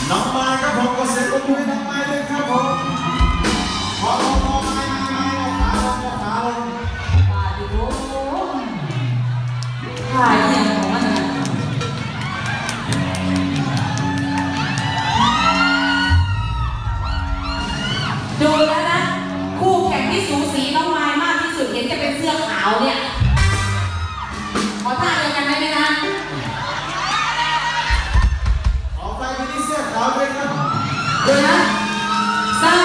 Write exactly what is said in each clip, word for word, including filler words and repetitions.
น้องไม้ครับผมก็เสียงปรบมือน้องไม้ด้วยครับผมขอลงน้องไม้ไม้ลงขาลงลงขาลงปาดิโก้ถ่ายอย่างของมันนะดูแล้วนะคู่แข่งที่สูสีน้องไม้มากที่สุดเห็นจะเป็นเสื้อขาวเนี่ยขอท่าเดียวกันได้ไหมนะขอไปไปที่เสื้อขาวด้วยครับดูนะสา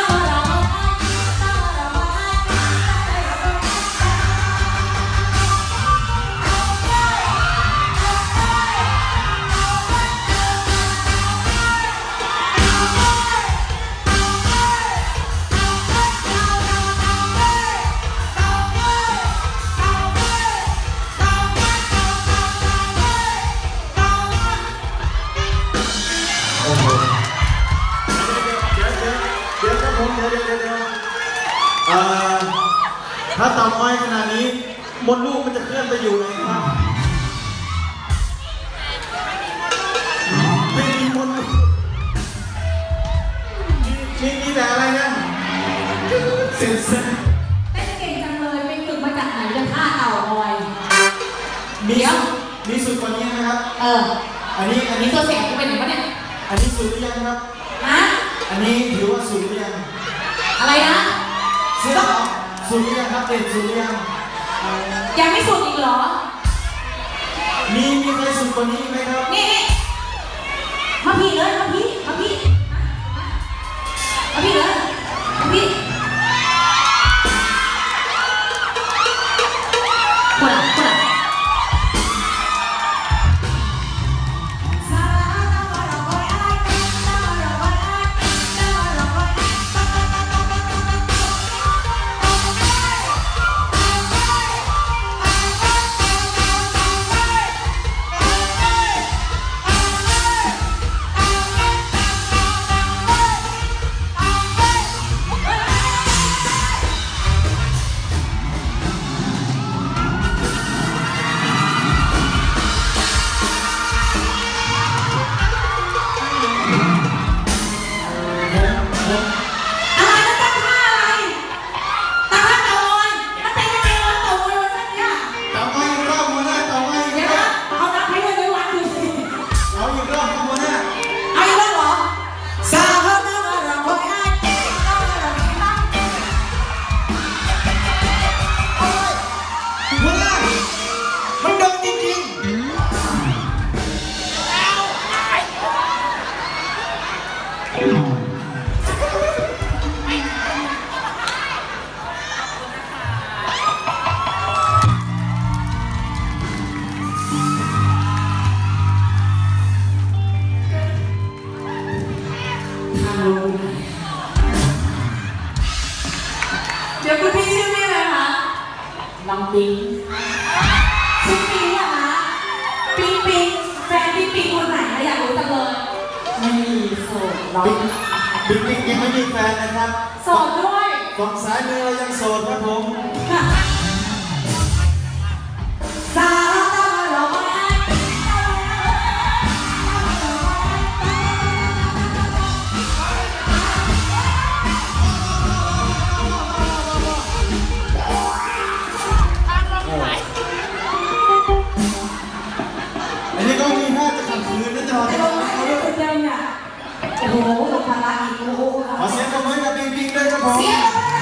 ถ้าเต่าง้อยขนาดนี้มดลูกมันจะเคลื่อนไปอยู่ไหนครับไม่มีมดลูกมีมีแต่อะไรนะเส้นเส้นเต้นเก่งจังเลยไปฝึกมาจากไหนจะท่าเต่าง้อยมีมีสุดกว่านี้ไหมครับเอออันนี้อันนี้ตัวแสบกูเป็นอย่างไรเนี่ยอันนี้สุดหรือยังครับฮะอันนี้ถือว่าสุดหรือยังอะไรนะเสื้อสุดหรือยังครับเด็ดสุดหรือยังยังไม่สุดอีกเหรอมีมีใครสุดกว่านี้ไหมครับนี่มาพี่เลยมาพี่มาพี่มาพี่เลยมาพี่คนละคนละเดี๋ยวคุณพี่ชื่อพี่อะไรคะน้องปิงชื่อปิงเหรอคะปิงปิงแฟนพี่ปิงคนไหนนะอยากรู้จังเลยไม่มีโสดร้อยปิงปิงยังไม่มีแฟนนะครับโสดด้วยฝั่งซ้ายมือเรายังโสดครับผมสาวโอ้โหลูกพาราอีกโอ้โหขอเสียงปรบมือกับปิงปิงด้วยครับผม